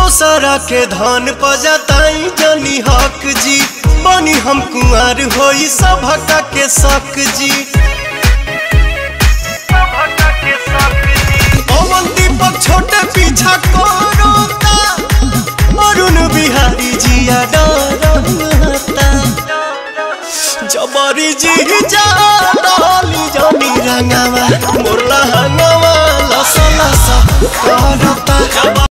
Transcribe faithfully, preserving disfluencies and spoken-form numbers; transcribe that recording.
दोसरा के धन पजताई जनी हक जी, बनी हम कुंवर होई सभका के शक जी। पवन दीपक छोटे पीछा कोरोता, अरुण बिहारी जिया डरता। जबरी जी जा डाली जानी रंगावा, मोरला हंगावा लसा लसा करता।